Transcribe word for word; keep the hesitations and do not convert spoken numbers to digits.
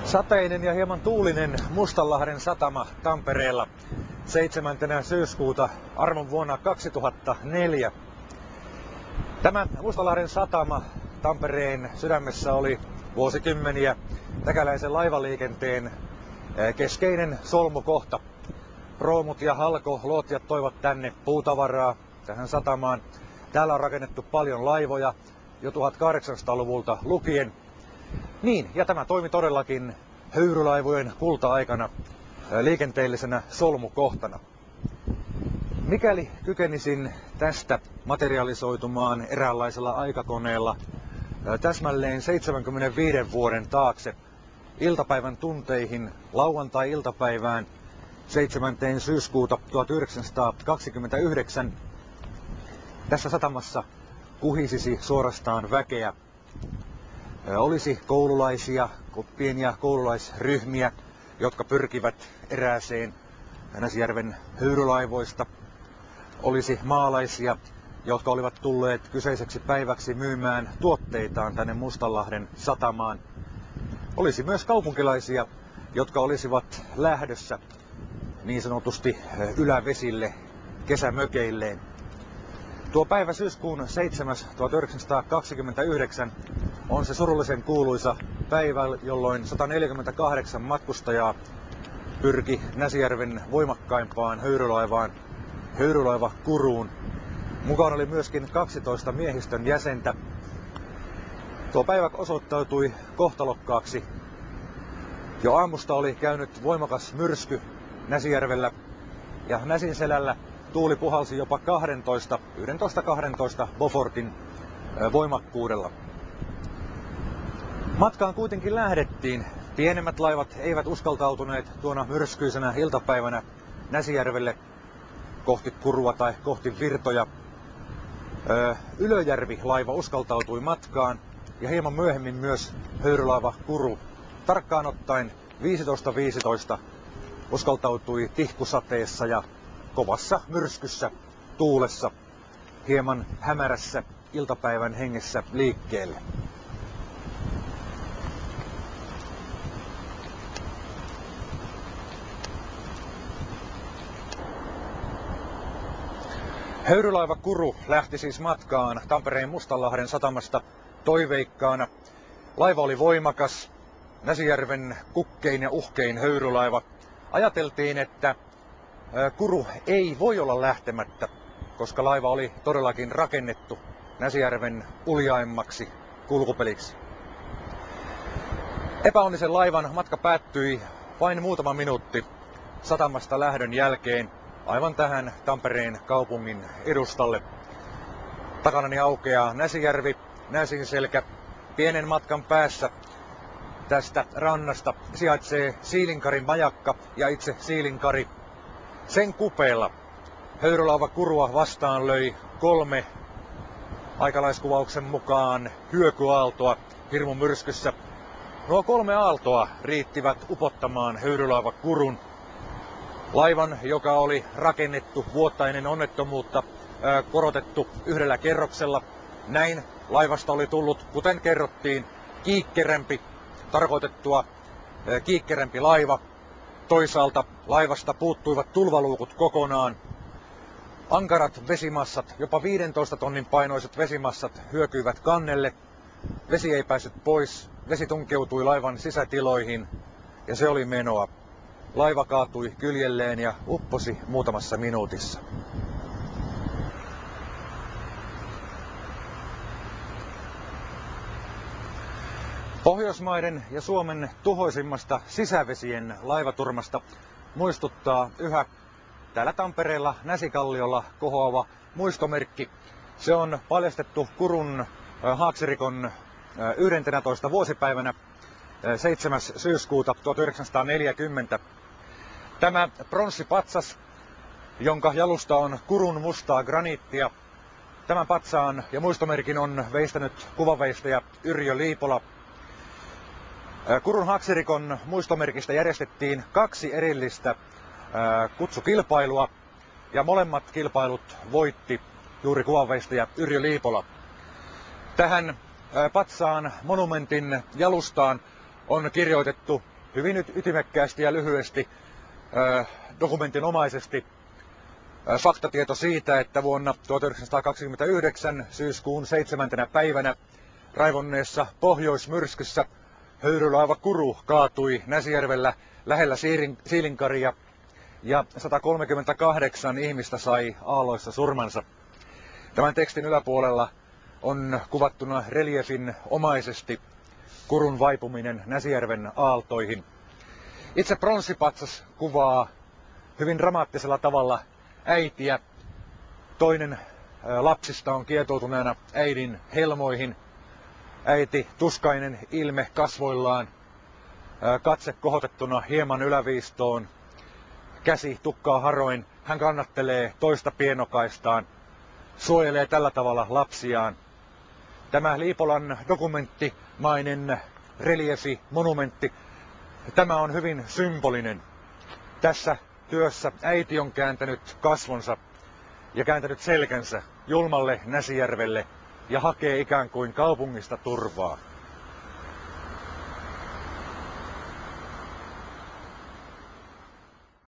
Sateinen ja hieman tuulinen Mustanlahden satama Tampereella seitsemäntenä syyskuuta armon vuonna kaksituhattaneljä. Tämä Mustanlahden satama Tampereen sydämessä oli vuosikymmeniä täkäläisen laivaliikenteen keskeinen solmukohta. Proomut ja halkoluotijat toivat tänne puutavaraa tähän satamaan. Täällä on rakennettu paljon laivoja jo tuhatkahdeksansataaluvulta lukien. Niin, ja tämä toimi todellakin höyrylaivojen kulta-aikana liikenteellisenä solmukohtana. Mikäli kykenisin tästä materialisoitumaan eräänlaisella aikakoneella täsmälleen seitsemänkymmenenviiden vuoden taakse iltapäivän tunteihin lauantai-iltapäivään seitsemäntenä syyskuuta tuhatyhdeksänsataakaksikymmentäyhdeksän, tässä satamassa kuhisisi suorastaan väkeä. Olisi koululaisia, pieniä koululaisryhmiä, jotka pyrkivät erääseen Näsijärven höyrylaivoista. Olisi maalaisia, jotka olivat tulleet kyseiseksi päiväksi myymään tuotteitaan tänne Mustanlahden satamaan. Olisi myös kaupunkilaisia, jotka olisivat lähdössä niin sanotusti ylävesille kesämökeilleen. Tuo päivä syyskuun seitsemäs tuhatyhdeksänsataakaksikymmentäyhdeksän on se surullisen kuuluisa päivä, jolloin sataneljäkymmentäkahdeksan matkustajaa pyrki Näsijärven voimakkaimpaan höyrylaivaan, höyrylaiva Kuruun. Mukaan oli myöskin kaksitoista miehistön jäsentä. Tuo päivä osoittautui kohtalokkaaksi. Jo aamusta oli käynyt voimakas myrsky Näsijärvellä ja Näsinselällä tuuli puhalsi jopa kaksitoista, yksitoista kaksitoista Beaufortin voimakkuudella. Matkaan kuitenkin lähdettiin. Pienemmät laivat eivät uskaltautuneet tuona myrskyisenä iltapäivänä Näsijärvelle kohti Kurua tai kohti virtoja. Ylöjärvi-laiva uskaltautui matkaan ja hieman myöhemmin myös höyrylaiva Kuru. Tarkkaan ottaen viisitoista viisitoista uskaltautui tihkusateessa ja kovassa myrskyssä, tuulessa, hieman hämärässä iltapäivän hengessä liikkeelle. Höyrylaiva Kuru lähti siis matkaan Tampereen Mustanlahden satamasta toiveikkaana. Laiva oli voimakas, Näsijärven kukkein ja uhkein höyrylaiva. Ajateltiin, että Kuru ei voi olla lähtemättä, koska laiva oli todellakin rakennettu Näsijärven uljaimmaksi kulkupeliksi. Epäonnisen laivan matka päättyi vain muutama minuutti satamasta lähdön jälkeen aivan tähän Tampereen kaupungin edustalle. Takanani aukeaa Näsijärvi, Näsinselkä. Pienen matkan päässä tästä rannasta sijaitsee Siilinkarin majakka ja itse Siilinkari. Sen kupeella höyrylaiva Kurua vastaan löi kolme aikalaiskuvauksen mukaan hyökyaaltoa hirmun myrskyssä. Nuo kolme aaltoa riittivät upottamaan höyrylaiva Kurun. Laivan, joka oli rakennettu vuotta ennen onnettomuutta, ää, korotettu yhdellä kerroksella. Näin laivasta oli tullut, kuten kerrottiin, kiikkerämpi, tarkoitettua ää, kiikkerämpi laiva. Toisaalta laivasta puuttuivat tulvaluukut kokonaan. Ankarat vesimassat, jopa viidentoista tonnin painoiset vesimassat hyökyivät kannelle. Vesi ei päässyt pois, vesi tunkeutui laivan sisätiloihin ja se oli menoa. Laiva kaatui kyljelleen ja upposi muutamassa minuutissa. Pohjoismaiden ja Suomen tuhoisimmasta sisävesien laivaturmasta muistuttaa yhä täällä Tampereella Näsikalliolla kohoava muistomerkki. Se on paljastettu Kurun haaksirikon yhdentenätoista vuosipäivänä seitsemäs syyskuuta tuhatyhdeksänsataaneljäkymmentä. Tämä pronssipatsas, jonka jalusta on Kurun mustaa graniittia, tämän patsaan ja muistomerkin on veistänyt kuvanveistäjä Yrjö Liipola. Kurun haaksirikon muistomerkistä järjestettiin kaksi erillistä kutsukilpailua ja molemmat kilpailut voitti juuri kuvanveistäjä Yrjö Liipola. Tähän patsaan monumentin jalustaan on kirjoitettu hyvin ytimekkäästi ja lyhyesti dokumentinomaisesti faktatieto siitä, että vuonna tuhatyhdeksänsataakaksikymmentäyhdeksän syyskuun seitsemäntenä päivänä raivonneessa pohjoismyrskyssä höyrylaiva Kuru kaatui Näsijärvellä lähellä Siilinkaria ja sata kolmekymmentäkahdeksan ihmistä sai aalloissa surmansa. Tämän tekstin yläpuolella on kuvattuna reliefin omaisesti Kurun vaipuminen Näsijärven aaltoihin. Itse pronssipatsas kuvaa hyvin dramaattisella tavalla äitiä. Toinen lapsista on kietoutuneena äidin helmoihin. Äiti tuskainen ilme kasvoillaan, katse kohotettuna hieman yläviistoon, käsi tukkaa haroin. Hän kannattelee toista pienokaistaan, suojelee tällä tavalla lapsiaan. Tämä Liipolan dokumenttimainen reliefi, monumentti, tämä on hyvin symbolinen. Tässä työssä äiti on kääntänyt kasvonsa ja kääntänyt selkänsä julmalle Näsijärvelle ja hakee ikään kuin kaupungista turvaa.